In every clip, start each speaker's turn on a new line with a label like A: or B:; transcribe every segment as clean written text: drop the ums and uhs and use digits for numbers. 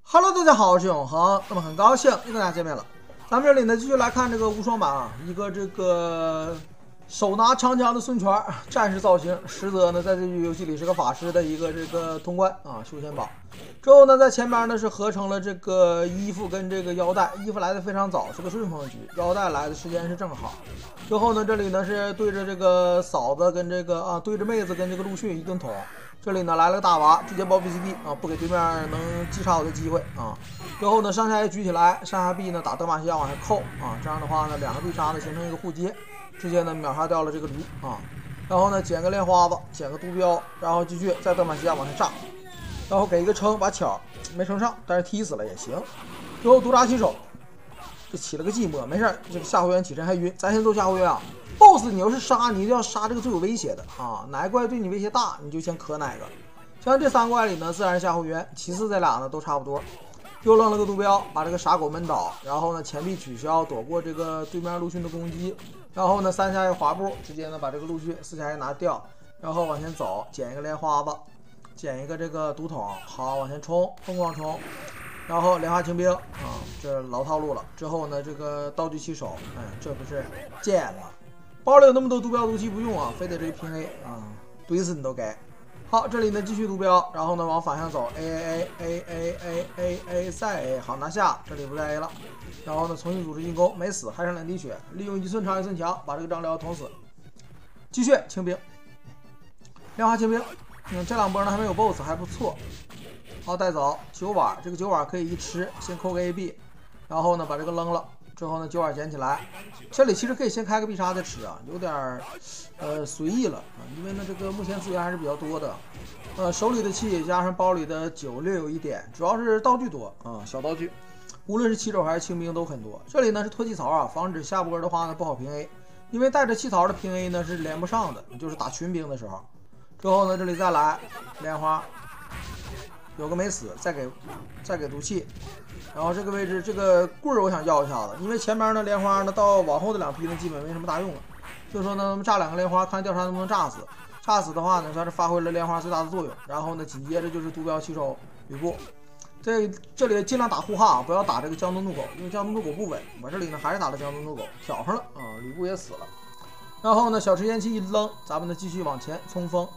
A: Hello， 大家好，我是永恒。那么很高兴又跟大家见面了。咱们这里呢，继续来看这个无双版啊，一个这个手拿长枪的孙权，战士造型，实则呢在这局游戏里是个法师的一个这个通关啊休闲宝。之后呢，在前边呢是合成了这个衣服跟这个腰带，衣服来的非常早，是个顺风局，腰带来的时间是正好。之后呢，这里呢是对着这个嫂子跟这个对着妹子跟这个陆逊一顿捅。这里呢来了个大娃，直接包 VCD 啊，不给对面能击杀我的机会啊。之后呢，上下一举起来，上下臂呢打德玛西亚往下扣啊，这样的话呢，两个必杀呢形成一个互接，直接呢秒杀掉了这个驴啊。然后呢捡个莲花子，捡个毒镖，然后继续在德玛西亚往下炸，然后给一个撑把巧没撑上，但是踢死了也行。之后毒铡起手，就起了个寂寞，没事，这个下回员起身还晕，咱先做下回员啊。BOSS 你要是杀，你一定要杀这个最有威胁的啊！哪个怪对你威胁大，你就先磕哪个。像这三怪里呢，自然是夏侯渊，其次这俩呢都差不多。又扔了个毒镖，把这个傻狗闷倒，然后呢前臂取消，躲过这个对面陆逊的攻击，然后呢三下一滑步，直接呢把这个陆逊四下一拿掉，然后往前走，捡一个莲花子，捡一个这个毒桶，好往前冲，疯狂冲。然后莲花清兵啊，这老套路了。之后呢，这个道具起手，哎，这不是贱了。包里有那么多毒镖毒气不用啊，非得这个拼 A 啊，怼死你都给。好，这里呢继续毒镖，然后呢往反向走 A 再 A， 好拿下，这里不再 A 了。然后呢重新组织进攻，没死，还剩2滴血，利用一寸长一寸强把这个张辽捅死。继续清兵，莲花清兵，这两波呢还没有 BOSS， 还不错。好，带走9碗，这个9碗可以一吃，先扣个 AB， 然后呢把这个扔了。之后呢，9碗捡起来，这里其实可以先开个必杀再吃啊，有点随意了啊，因为呢这个目前资源还是比较多的，手里的气加上包里的酒略有一点，主要是道具多啊，小道具，无论是骑手还是清兵都很多。这里呢是脱气槽啊，防止下波的话呢不好平 A， 因为带着气槽的平 A 呢是连不上的，就是打群兵的时候。之后呢这里再来莲花，有个没死，再给毒气。然后这个位置这个棍儿我想要一下子，因为前面呢莲花呢到往后的2批呢基本没什么大用了，所以说呢咱们炸2个莲花，看调查能不能炸死。炸死的话呢算是发挥了莲花最大的作用。然后呢紧接着就是毒镖起手吕布，这里尽量打护哈，不要打这个江东怒狗，因为江东怒狗不稳。我这里呢还是打了江东怒狗，挑上了啊，吕布也死了。然后呢小吃烟气一扔，咱们呢继续往前冲锋。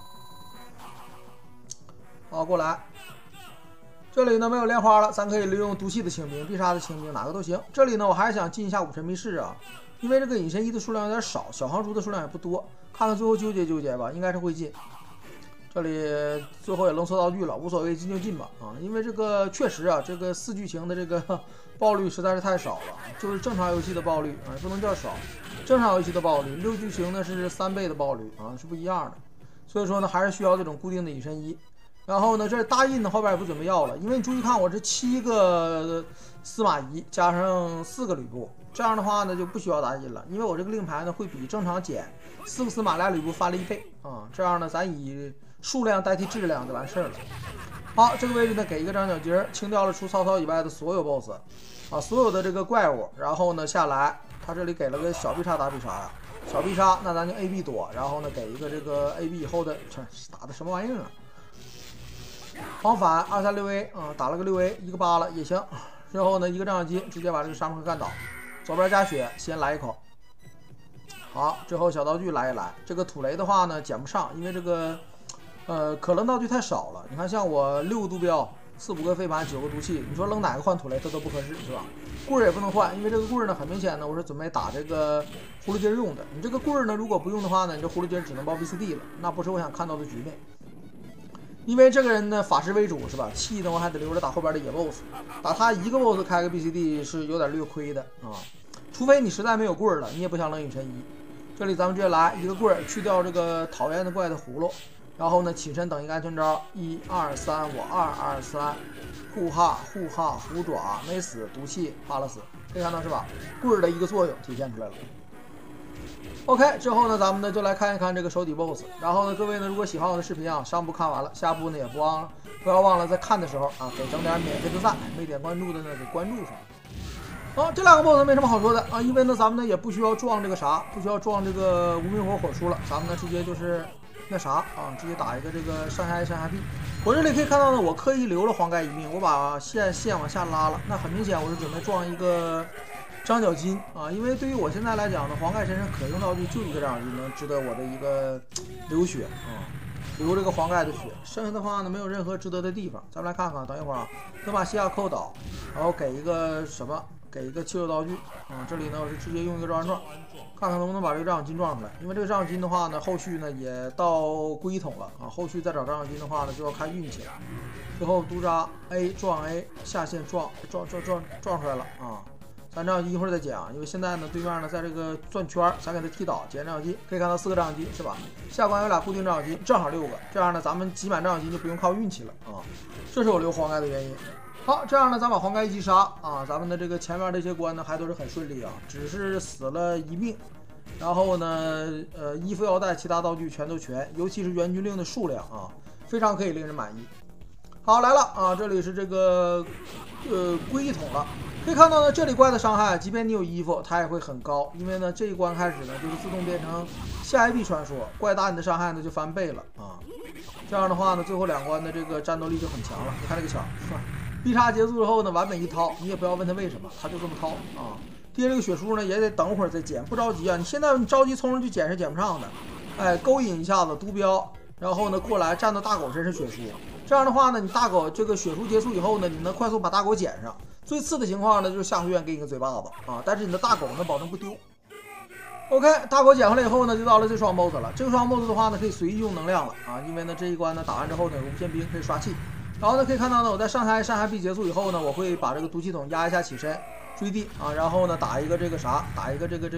A: 好，过来。这里呢没有莲花了，咱可以利用毒气的清兵、必杀的清兵，哪个都行。这里呢我还是想进一下武神密室啊，因为这个隐身衣的数量有点少，小航珠的数量也不多，看看最后纠结吧，应该是会进。这里最后也扔错道具了，无所谓，进就进吧啊，因为这个确实啊，这个4剧情的这个爆率实在是太少了，就是正常游戏的爆率啊，不能叫少，正常游戏的爆率，6剧情呢是3倍的爆率啊，是不一样的，所以说呢还是需要这种固定的隐身衣。然后呢，这大印呢后边也不准备要了，因为你注意看，我这7个司马懿加上4个吕布，这样的话呢就不需要大印了，因为我这个令牌呢会比正常减4个司马俩吕布翻了1倍啊，这样呢咱以数量代替质量就完事儿了。好，这个位置呢给一个张小节，清掉了除曹操以外的所有 BOSS 啊，所有的这个怪物，然后呢下来，他这里给了个小必杀打必杀呀，小必杀那咱就 AB 躲，然后呢给一个这个 AB 以后的，打的什么玩意儿啊？往返236A 啊，打了个6A， 一个8了也行。之后呢，一个张小金直接把这个沙漠克干倒，左边加血，先来一口。好，之后小道具来一来，这个土雷的话呢捡不上，因为这个可扔道具太少了。你看，像我6个毒镖、4、5个飞盘、9个毒气，你说扔哪个换土雷它都不合适，是吧？棍儿也不能换，因为这个棍儿呢很明显呢，我是准备打这个葫芦筋用的。你这个棍儿呢如果不用的话呢，你这葫芦筋只能包 VCD 了，那不是我想看到的局面。因为这个人呢法师为主是吧？气呢我还得留着打后边的野 BOSS， 打他一个 BOSS 开个 BCD 是有点略亏的啊。除非你实在没有棍儿了，你也不想扔隐身衣。这里咱们直接来一个棍儿，去掉这个讨厌的怪的葫芦，然后呢起身等一个安全招，1、2、3，我2、2、3，护哈虎爪没死，毒气扒了死，可以看到是吧？棍儿的一个作用体现出来了。OK， 之后呢，咱们呢就来看一看这个手底 BOSS。然后呢，各位呢，如果喜欢我的视频啊，上部看完了，下部呢也不要忘了在看的时候啊，给整点免费的赞，没点关注的呢给关注上。好，这2个 BOSS 没什么好说的啊，因为呢咱们呢也不需要撞这个啥，不需要撞这个无名火火出了，咱们呢直接就是那啥啊，直接打一个这个上下 A 上下 B。我这里可以看到呢，我刻意留了黄盖一命，我把线往下拉了。那很明显，我是准备撞一个张角金啊，因为对于我现在来讲呢，黄盖身上可用道具就一个张角金能值得我的一个流血啊，留这个黄盖的血。剩下的话呢，没有任何值得的地方。咱们来看看，等一会儿啊，先把西亚扣倒，然后给一个什么？给一个气流道具啊，这里呢我是直接用一个召唤撞，看看能不能把这个张角金撞出来。因为这个张角金的话呢，后续呢也到龟桶了啊，后续再找张角金的话呢就要看运气了。最后毒渣 A 撞 A 下线撞出来了啊！咱张角金一会儿再捡啊，因为现在呢对面呢在这个转圈，想给他踢倒捡张角金，可以看到4个张角金是吧？下关有俩固定张角金，正好6个，这样呢咱们集满张角金就不用靠运气了啊！这是我留黄盖的原因。好，这样呢，咱把黄盖一击杀啊，咱们的这个前面这些关呢还都是很顺利啊，只是死了1命。然后呢，衣服腰带其他道具全都全，尤其是援军令的数量啊，非常可以令人满意。好，来了啊，这里是这个龟一桶了，可以看到呢，这里怪的伤害，即便你有衣服，它也会很高，因为呢这一关开始呢就是自动变成下一臂传说，怪打你的伤害呢就翻倍了啊。这样的话呢，最后2关的这个战斗力就很强了。你看这个枪。必杀结束之后呢，完美一掏，你也不要问他为什么，他就这么掏啊。跌这个血书呢，也得等会儿再捡，不着急啊。你现在你着急冲上去捡是捡不上的，哎，勾引一下子毒镖，然后呢过来站到大狗身上血书，这样的话呢，你大狗这个血书结束以后呢，你能快速把大狗捡上。最次的情况呢，就是下回院给你个嘴巴子啊，但是你的大狗呢保证不丢。OK， 大狗捡回来以后呢，就到了这双 BOSS 了。这个双 BOSS 的话呢，可以随意用能量了啊，因为呢这一关呢打完之后呢，有无限兵可以刷气。然后呢，可以看到呢，我在上下 B 结束以后呢，我会把这个毒气筒压一下起身，追地啊，然后呢打一个这个啥，打一个这个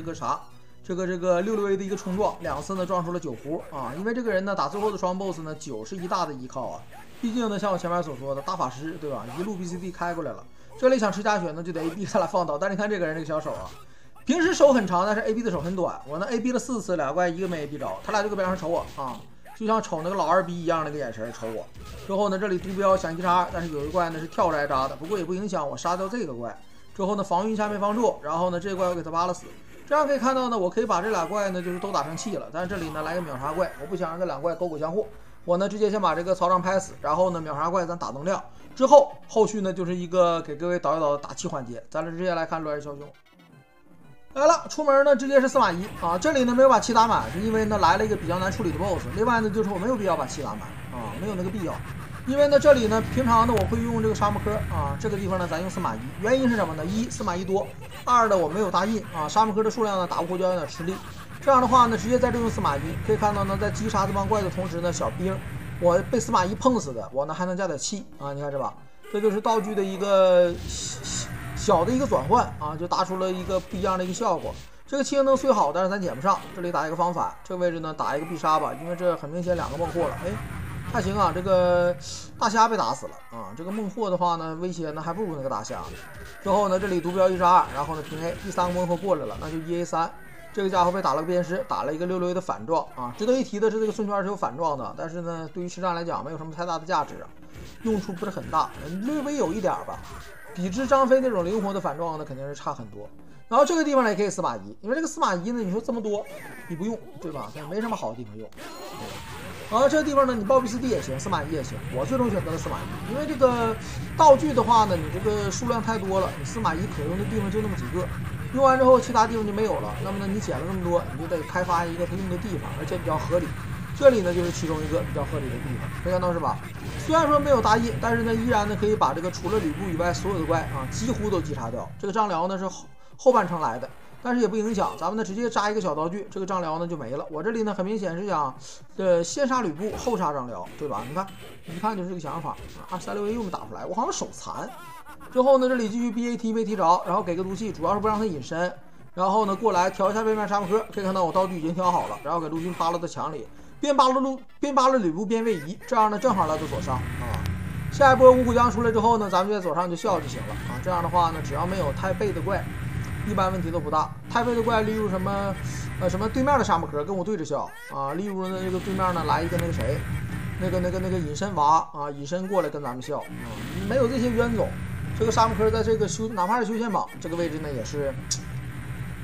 A: 66A 的一个冲撞，2次呢撞出了9弧啊，因为这个人呢打最后的双 BOSS 呢9是一大的依靠啊，毕竟呢像我前面所说的大法师对吧，一路 BCD 开过来了，这里想吃加血呢就得 AB 下来放导，但是你看这个人这个小手啊，平时手很长，但是 AB 的手很短，我呢 AB 了4次，2个怪1个没 AB 着，他俩就搁边上瞅我啊。就像瞅那个老2逼一样那个眼神瞅我，之后呢，这里毒镖想击杀，但是有一怪呢是跳着扎的，不过也不影响我杀掉这个怪。之后呢，防御一下没防住，然后呢，这个怪我给他扒拉死。这样可以看到呢，我可以把这俩怪呢就是都打成气了，但是这里呢来个秒杀怪，我不想让这两怪狗相互，我呢直接先把这个曹彰拍死，然后呢秒杀怪咱打能量，之后后续呢就是一个给各位导一导的打气环节。咱们直接来看乱世枭雄。来了，出门呢直接是司马懿啊，这里呢没有把气打满，是因为呢来了一个比较难处理的 BOSS， 另外呢就是我没有必要把气打满啊，没有那个必要，因为呢这里呢平常呢我会用这个沙漠科啊，这个地方呢咱用司马懿，原因是什么呢？一司马懿多，二呢我没有大印啊，沙漠科的数量呢打不过就有点吃力，这样的话呢直接在这用司马懿，可以看到呢在击杀这帮怪的同时呢，小兵我被司马懿碰死的，我呢还能加点气啊，你看这吧，这就是道具的一个小的一个转换啊，就打出了一个不一样的一个效果。这个气能虽好，但是咱捡不上。这里打一个防反，这个位置呢打一个必杀吧，因为这很明显2个孟获了。哎，还行啊，这个大虾被打死了啊。这个孟获的话呢，威胁呢还不如那个大虾呢。之后呢，这里毒镖1杀2，然后呢平 A， 第3个孟获过来了，那就1A3。这个家伙被打了个鞭尸，打了一个66A 的反撞啊。值得一提的是，这个孙权是有反撞的，但是呢，对于实战来讲没有什么太大的价值啊，用处不是很大，略微有一点吧。比之张飞那种灵活的反撞呢，肯定是差很多。然后这个地方呢也可以司马懿，因为这个司马懿呢，你说这么多你不用，对吧？它没什么好的地方用。然后这个地方呢，你爆 BCD 也行，司马懿也行。我最终选择了司马懿，因为这个道具的话呢，你这个数量太多了，你司马懿可用的地方就那么几个，用完之后其他地方就没有了。那么呢，你捡了那么多，你就得开发一个它用的地方，而且比较合理。这里呢就是其中一个比较合理的地方，可以看到是吧？虽然说没有大印，但是呢依然呢可以把这个除了吕布以外所有的怪啊几乎都击杀掉。这个张辽呢是后半程来的，但是也不影响，咱们呢直接扎一个小道具，这个张辽呢就没了。我这里呢很明显是想先杀吕布后杀张辽，对吧？你看一看就是这个想法啊。236A 又没打出来，我好像手残。之后呢这里继续 BAT 没踢着，然后给个毒气，主要是不让他隐身。然后呢过来调一下背面沙漠科，可以看到我道具已经调好了，然后给陆军扒拉到墙里。边扒拉吕布边位移，这样呢正好来到左上啊。下一波五虎将出来之后呢，咱们就在左上就笑就行了啊。这样的话呢，只要没有太背的怪，一般问题都不大。太背的怪，例如什么对面的沙漠壳跟我对着笑啊，例如呢这个对面呢来一个那个谁，那个隐身娃啊，隐身过来跟咱们笑啊。没有这些冤种，这个沙漠壳在这个哪怕是修仙榜这个位置呢也是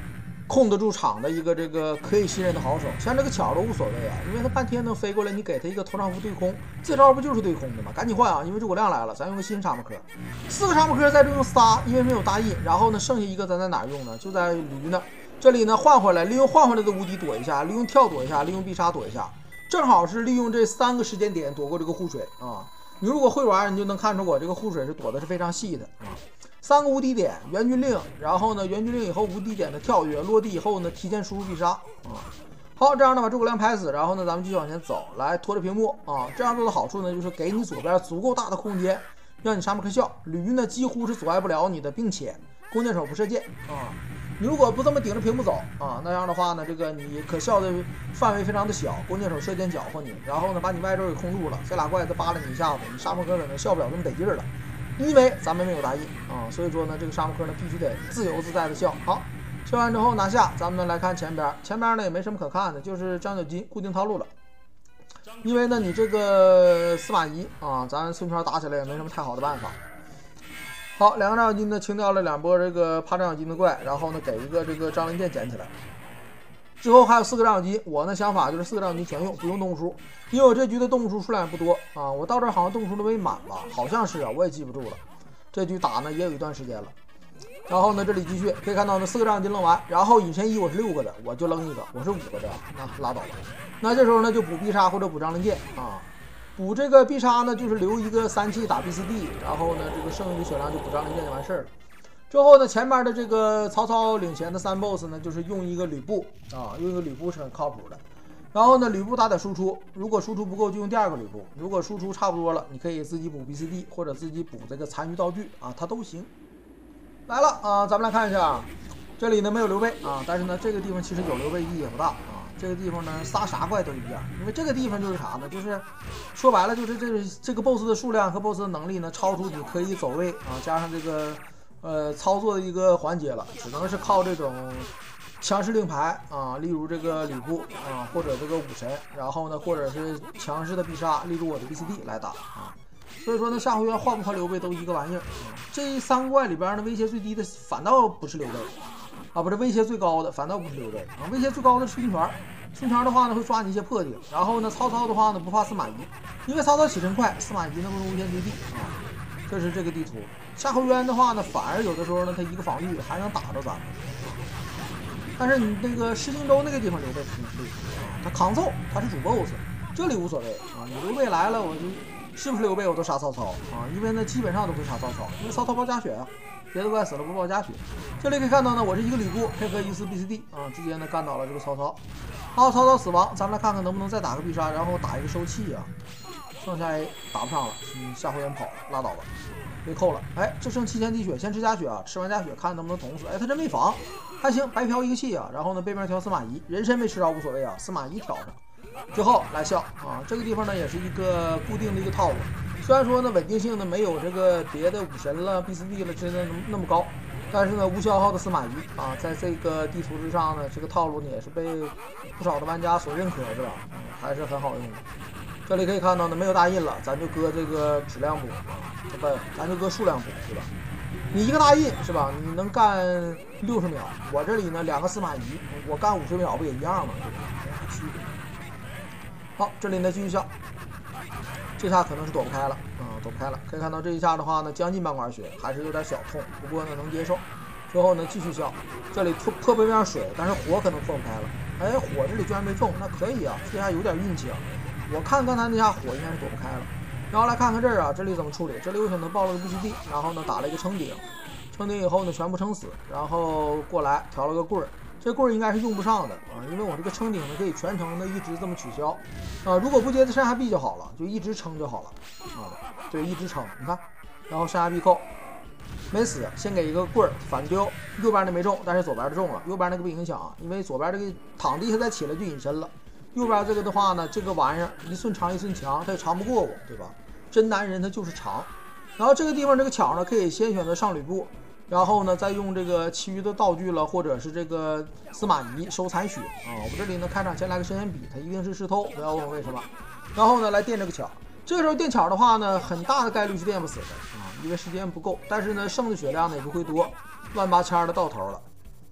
A: 控得住场的一个这个可以信任的好手。像这个巧都无所谓啊，因为他半天能飞过来，你给他一个头上符对空，这招不就是对空的吗？赶紧换啊，因为诸葛亮来了，咱用个新沙漠科，4个沙漠科在这用仨，因为没有大印，然后呢剩下一个咱在哪用呢？就在驴呢。这里呢换回来，利用换回来的无敌躲一下，利用跳躲一下，利用必杀躲一下，正好是利用这3个时间点躲过这个护水啊。你如果会玩，你就能看出我这个护水是躲的是非常细的啊。3个无敌点，援军令，然后呢，援军令以后无敌点的跳跃，落地以后呢，提前输入必杀啊。好，这样呢把诸葛亮拍死，然后呢咱们继续往前走，来拖着屏幕啊。这样做的好处呢，就是给你左边足够大的空间，让你沙漠可笑。驴呢几乎是阻碍不了你的，并且弓箭手不射箭啊。你如果不这么顶着屏幕走啊，那样的话呢，这个你可笑的范围非常的小，弓箭手射箭搅和你，然后呢把你外周给控住了，这俩怪再扒拉你一下子，你沙漠可能笑不了那么得劲儿了。因为咱们没有大印啊，所以说呢，这个沙漠科呢必须得自由自在的笑。好，笑完之后拿下，咱们呢来看前边，前边呢也没什么可看的，就是张九金固定套路了。因为呢，你这个司马懿啊，咱孙权打起来也没什么太好的办法。好，2个张小金呢清掉了2波这个怕张小金的怪，然后呢给一个这个张灵剑捡起来。之后还有4个张小金，我呢想法就是4个张小金全用，不用动物书，因为我这局的动物书数量也不多啊。我到这儿好像动物书都没满了，好像是啊，我也记不住了。这局打呢也有一段时间了。然后呢这里继续可以看到呢4个张小金扔完，然后隐身衣我是6个的，我就扔一个，我是5个的，那拉倒了。那这时候呢就补必杀或者补张灵剑啊。补这个必杀呢，就是留一个3气打 BCD， 然后呢，这个剩余的血量就补张灵剑就完事儿了。之后呢，前面的这个曹操领衔的3 boss 呢，就是用一个吕布啊，用一个吕布是很靠谱的。然后呢，吕布打点输出，如果输出不够就用第2个吕布，如果输出差不多了，你可以自己补 BCD 或者自己补这个残余道具啊，它都行。来了啊，咱们来看一下，这里呢没有刘备啊，但是呢这个地方其实有刘备意义也不大啊。这个地方呢，杀啥怪都一样，因为这个地方就是啥呢？就是说白了，就是这个 BOSS 的数量和 BOSS 的能力呢，超出你可以走位啊，加上这个操作的一个环节了，只能是靠这种强势令牌啊，例如这个吕布啊，或者这个武神，然后呢，或者是强势的必杀，例如我的 BCD 来打啊。所以说呢，下回要换不换刘备都一个玩意儿啊。这3个怪里边呢，威胁最低的反倒不是刘备。啊，不是威胁最高的，反倒不是刘备啊，威胁最高的是孙权。孙权的话呢，会抓你一些破解，然后呢，曹操的话呢，不怕司马懿，因为曹操起身快，司马懿呢不能无限追地啊。这是这个地图。夏侯渊的话呢，反而有的时候呢，他一个防御还能打着咱们。但是你那个石荆州那个地方刘备挺厉害啊，他扛揍，他是主 BOSS， 这里无所谓啊。你刘备来了，我就是不是刘备我都杀曹操啊，因为呢基本上都会杀曹操，因为曹操爆加血啊。别的怪死了不爆加血，这里可以看到呢，我是一个吕布配合一次 BCD 啊，直接呢干倒了这个曹操。好，曹操死亡，咱们来看看能不能再打个必杀，然后打一个收气啊。剩下 A 打不上了，夏侯渊跑了，拉倒了，被扣了。哎，这剩7000滴血，先吃加血啊，吃完加血看能不能捅死。哎，他真没防，还行，白嫖一个气啊。然后呢，背面调司马懿，人参没吃着无所谓啊，司马懿调上。最后来笑啊，这个地方呢也是一个固定的一个套路。虽然说呢稳定性呢没有这个别的武神了 BCD 了真的那么高，但是呢无消耗的司马懿啊，在这个地图之上呢，这个套路呢也是被不少的玩家所认可，是吧？还是很好用的。这里可以看到呢没有大印了，咱就搁这个质量补啊，不，咱就搁数量补，对吧？你一个大印是吧？你能干60秒，我这里呢2个司马懿，我干50秒不也一样吗？对吧？没啥区别。好，这里呢继续笑。这下可能是躲不开了啊，躲不开了。可以看到这一下的话呢，将近半管血，还是有点小痛，不过呢能接受。最后呢继续笑，这里破背面水，但是火可能破不开了。哎，火这里居然没中，那可以啊，这下有点运气啊。我看刚才那下火应该是躲不开了。然后来看看这儿啊，这里怎么处理？这里我选择爆了个 BCD， 然后呢打了一个撑顶，撑顶以后呢全部撑死，然后过来调了个棍儿。这棍儿应该是用不上的啊，因为我这个撑顶呢可以全程的一直这么取消啊，如果不接着上下臂就好了，就一直撑就好了啊，对，一直撑，你看，然后上下臂扣，没死，先给一个棍儿反丢，右边的没中，但是左边的中了，右边那个不影响，因为左边这个躺地下再起来就隐身了，右边这个的话呢，这个玩意儿一寸长一寸强，它也长不过我，对吧？真男人他就是长，然后这个地方这个巧呢可以先选择上吕布。然后呢，再用这个其余的道具了，或者是这个司马懿收残血啊。我这里呢，开场先来个深渊笔，它一定是石头，不要问我为什么。然后呢，来垫这个巧。这个时候垫巧的话呢，很大的概率是垫不死的啊，因为时间不够。但是呢，剩的血量呢也不会多，万八千的到头了。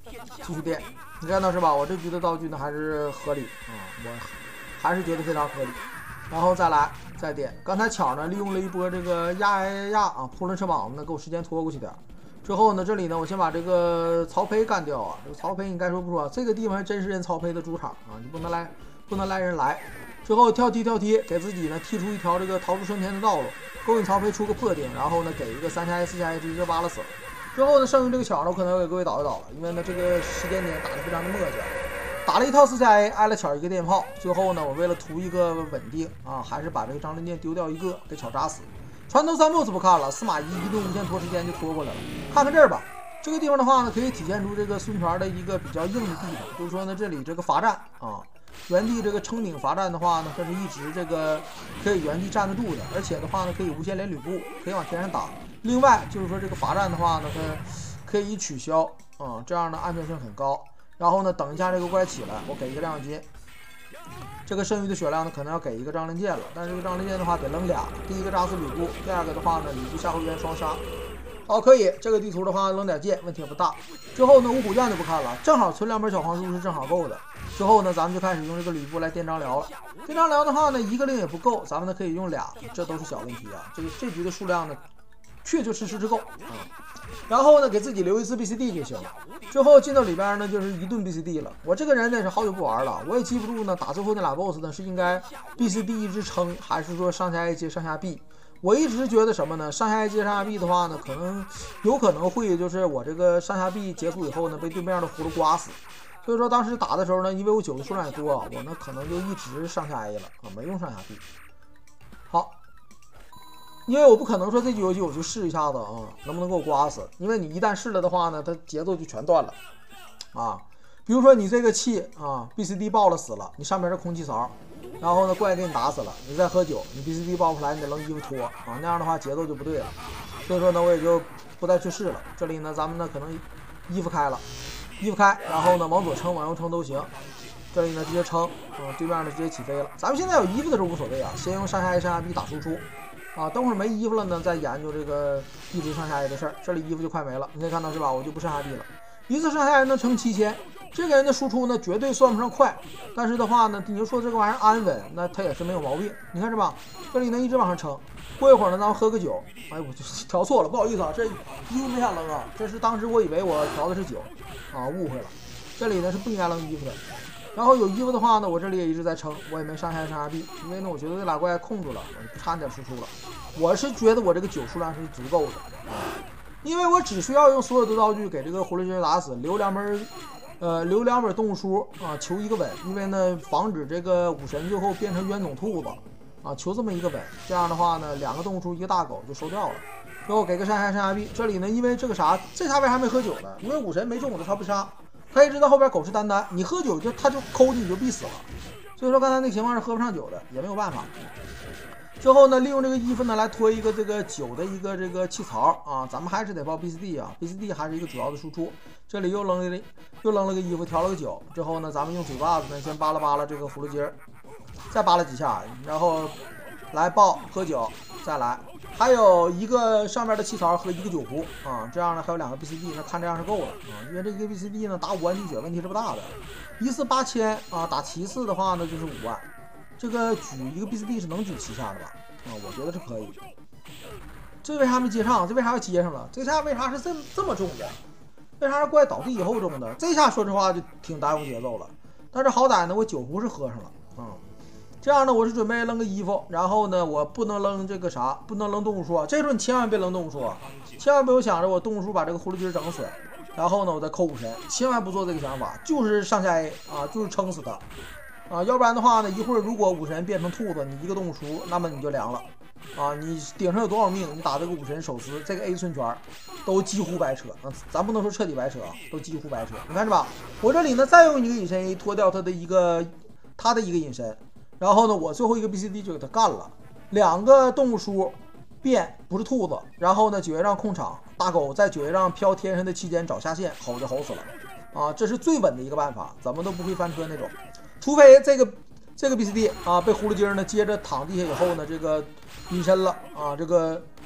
A: 继续垫。你看到是吧？我这局的道具呢还是合理啊，我还是觉得非常合理。然后再来再垫。刚才巧呢利用了一波这个压啊，扑棱车膀子呢给我时间拖过去点。之后呢，这里呢我先把这个曹丕干掉啊。这个曹丕你该说不说，这个地方还真是人曹丕的主场啊，你不能赖人来。之后跳踢，给自己呢踢出一条这个逃出升天的道路，勾引曹丕出个破顶，然后呢给一个3下 A 4下 A 直接扒拉死了。之后呢，剩下这个巧呢，我可能要给各位导一导了，因为呢这个时间点打得非常的磨叽，打了一套4下 A， 挨了巧一个电炮。最后呢，我为了图一个稳定啊，还是把这个张灵剑丢掉一个，给巧扎死。传头3 boss 不看了，司马懿一顿无限拖时间就拖过来了。看看这儿吧，这个地方的话呢，可以体现出这个孙权的一个比较硬的地方，就是说呢，这里这个罚站啊。原地这个撑顶罚站的话呢，它是一直这个可以原地站得住的，而且的话呢，可以无限连吕布，可以往天上打。另外就是说这个罚站的话呢，它可以取消啊，这样的安全性很高。然后呢，等一下这个怪起来，我给一个亮金，这个剩余的血量呢，可能要给一个张灵剑了。但是这个张灵剑的话得扔俩，第一个扎死吕布，第二个的话呢，吕布夏侯渊双杀。好，可以，这个地图的话扔点剑问题也不大。之后呢，五虎将就不看了，正好存2本小黄书是正好够的。之后呢，咱们就开始用这个吕布来垫张辽了。垫张辽的话呢，一个令也不够，咱们呢可以用俩，这都是小问题啊。这局的数量呢，确实够啊。然后呢，给自己留一次 BCD 就行了。之后进到里边呢，就是一顿 BCD 了。我这个人呢是好久不玩了，我也记不住呢，打最后那俩 BOSS 呢是应该 BCD 一直撑，还是说上下 A 接上下 B。我一直觉得什么呢？上下 A 接上下 B 的话呢，有可能会就是我这个上下 B 结束以后呢，被对面的葫芦刮死。所以说当时打的时候呢，因为我9的数量也多，我呢可能就一直上下 A 了啊，没用上下 B。好，因为我不可能说这局游戏我就试一下子啊，能不能给我刮死？因为你一旦试了的话呢，它节奏就全断了啊。比如说你这个气啊 ，BCD 爆了死了，你上面是空气槽。然后呢，怪给你打死了，你再喝酒，你 BCD 爆不出来，你得扔衣服脱啊，那样的话节奏就不对了。所以说呢，我也就不再去试了。这里呢，咱们呢可能衣服开了，然后呢往左撑、往右撑都行。这里呢直接撑，对面呢直接起飞了。咱们现在有衣服的时候无所谓啊，先用上下 A 上下 B 打输出啊，等会儿没衣服了呢，再研究这个一直上下 A 的事儿。这里衣服就快没了，你可以看到是吧？我就不上下 B 了，一次上下 A 能撑7000。这个人的输出呢，绝对算不上快，但是的话呢，你就说这个玩意儿安稳，那他也是没有毛病。你看是吧？这里呢一直往上撑，过一会儿呢，咱们喝个酒。哎，我就调错了，不好意思啊，这衣服没想扔啊，这是当时我以为我调的是酒啊，误会了。这里呢是不应该扔衣服的。然后有衣服的话呢，我这里也一直在撑，我也没上下 B， 因为呢，我觉得这俩怪控住了，我就不差那点输出了。我是觉得我这个酒数量是足够的啊，因为我只需要用所有的道具给这个葫芦精打死，留2本动物书啊，求一个稳，因为呢防止这个武神最后变成冤种兔子啊，求这么一个稳，这样的话呢2个动物书1个大狗就收掉了。最后给个上下 B， 这里呢因为这个啥，这下为啥没喝酒呢？因为武神没中我的超必杀，他一直到后边狗吃丹丹，你喝酒他就抠你就必死了，所以说刚才那个情况是喝不上酒的，也没有办法。最后呢，利用这个衣服呢来拖一个这个酒的一个这个气槽啊，咱们还是得报 BCD 啊 ，BCD 还是一个主要的输出。这里又扔了个衣服，调了个酒之后呢，咱们用嘴巴子呢先扒拉这个葫芦筋儿，再扒拉几下，然后来爆喝酒，再来，还有一个上面的气槽和一个酒壶啊，这样呢还有2个 BCD， 那看这样是够了啊，因为这个 BCD 呢打5万滴血问题是不大的，一次8000啊，打7次的话呢就是5万。这个举一个 BCD 是能举7下的吧？啊，我觉得是可以。这为啥没接上？这为啥要接上了？这下为啥是这么重的？为啥是怪倒地以后中的？这下说实话就挺耽误节奏了。但是好歹呢，我酒壶是喝上了啊。这样呢，我是准备扔个衣服，然后呢，我不能扔这个啥，不能扔动物书啊。这时候你千万别扔动物书啊，千万不要想着我动物书把这个葫芦精整死，然后呢我再扣武神，千万不做这个想法，就是上下 A 啊，就是撑死他。啊，要不然的话呢，一会儿如果武神变成兔子，你一个动物书，那么你就凉了啊！你顶上有多少命，你打这个武神手撕，这个 A 孙权都几乎白扯啊！咱不能说彻底白扯啊，都几乎白扯。你看是吧？我这里呢再用一个隐身 A 脱掉他的一个隐身，然后呢我最后一个 BCD 就给他干了，2个动物书变不是兔子，然后呢9月让控场，大狗在9月让飘天上的期间找下线，吼就吼死了啊！这是最稳的一个办法，怎么都不会翻车那种。除非这个 BCD 啊被葫芦精呢接着躺地下以后呢，这个隐身了啊，这个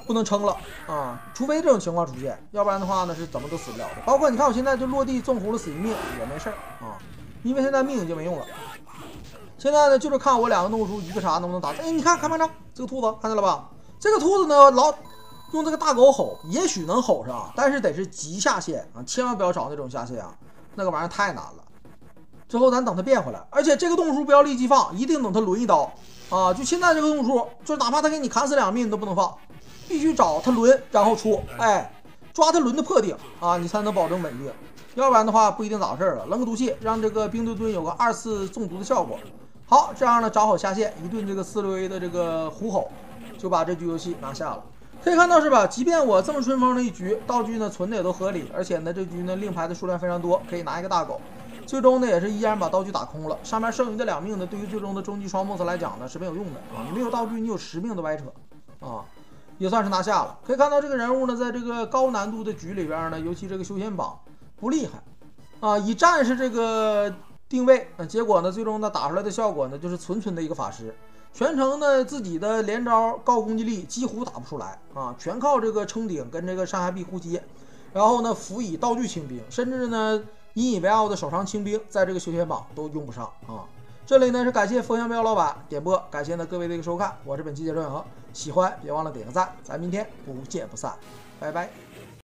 A: 不能撑了啊，除非这种情况出现，要不然的话呢是怎么都死不了的。包括你看我现在就落地中葫芦死一命也没事儿啊，因为现在命已经没用了。现在呢就是看我2个动物书一个啥能不能打。哎，你看看着这个兔子看见了吧？这个兔子呢用这个大狗吼，也许能吼上，但是得是极下限啊，千万不要找那种下限啊，那个玩意儿太难了。之后咱等它变回来，而且这个动物书不要立即放，一定等它轮一刀啊！就现在这个动物书，就是哪怕它给你砍死2命，你都不能放，必须找它轮，然后出，哎，抓它轮的破顶啊，你才能保证稳定。要不然的话，不一定咋回事了。扔个毒气，让这个冰墩墩有个2次中毒的效果。好，这样呢找好下线，一顿这个461的这个虎吼，就把这局游戏拿下了。可以看到是吧？即便我这么顺风的一局，道具呢存的也都合理，而且呢这局呢令牌的数量非常多，可以拿一个大狗。最终呢也是依然把道具打空了，上面剩余的2命呢，对于最终的终极双 boss 来讲呢是没有用的啊！你没有道具，你有10命的歪扯啊，也算是拿下了。可以看到这个人物呢，在这个高难度的局里边呢，尤其这个修仙榜不厉害啊，以战士这个定位，结果呢最终呢打出来的效果呢就是纯的一个法师，全程呢自己的连招高攻击力几乎打不出来啊，全靠这个撑顶跟这个上下臂互接，然后呢辅以道具清兵，甚至呢引以为傲的手上清兵，在这个修仙榜都用不上啊！这里呢是感谢风向标老板点播，感谢呢各位的一个收看，我是本期解说员，喜欢别忘了点个赞，咱明天不见不散，拜拜。